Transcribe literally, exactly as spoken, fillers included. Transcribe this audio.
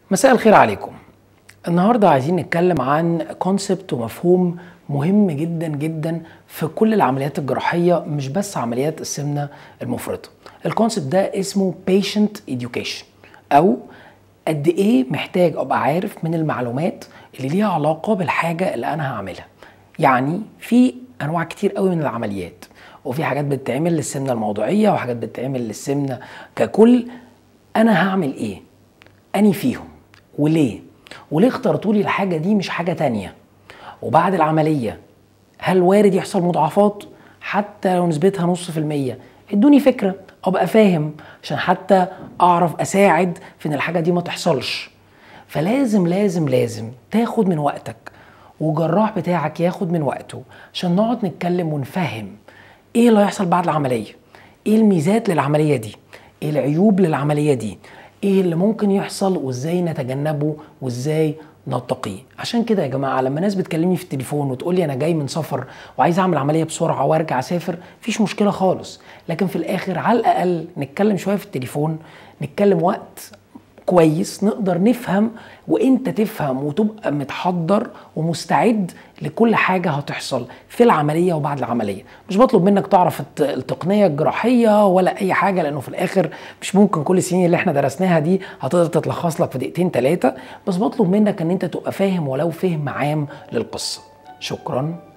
مساء الخير عليكم. النهاردة عايزين نتكلم عن كونسبت ومفهوم مهم جدا جدا في كل العمليات الجراحية، مش بس عمليات السمنة المفرطة. الكونسبت ده اسمه patient education، أو قد إيه محتاج أبقى عارف من المعلومات اللي ليها علاقة بالحاجة اللي أنا هعملها. يعني في أنواع كتير قوي من العمليات، وفي حاجات بتتعمل للسمنة الموضعية وحاجات بتتعمل للسمنة ككل. أنا هعمل إيه؟ أني فيهم؟ وليه؟ وليه اخترتوا لي الحاجة دي مش حاجة تانية؟ وبعد العملية هل وارد يحصل مضاعفات؟ حتى لو نسبتها نص في المية، ادوني فكرة ابقى فاهم عشان حتى اعرف اساعد في ان الحاجة دي ما تحصلش. فلازم لازم لازم تاخد من وقتك، وجراح بتاعك ياخد من وقته، عشان نقعد نتكلم ونفهم ايه اللي هيحصل بعد العملية، ايه الميزات للعملية دي، ايه العيوب للعملية دي، ايه اللي ممكن يحصل وازاي نتجنبه وازاي نتقيه. عشان كده يا جماعه لما ناس بتكلمني في التليفون وتقول لي انا جاي من سفر وعايز اعمل عمليه بسرعه وارجع اسافر، مفيش مشكله خالص، لكن في الاخر على الاقل نتكلم شويه في التليفون، نتكلم وقت كويس نقدر نفهم، وانت تفهم وتبقى متحضر ومستعد لكل حاجة هتحصل في العملية وبعد العملية. مش بطلب منك تعرف التقنية الجراحية ولا اي حاجة، لانه في الاخر مش ممكن كل السنين اللي احنا درسناها دي هتقدر تتلخص لك في دقيقتين ثلاثة، بس بطلب منك ان انت تبقى فاهم ولو فهم عام للقصة. شكرا.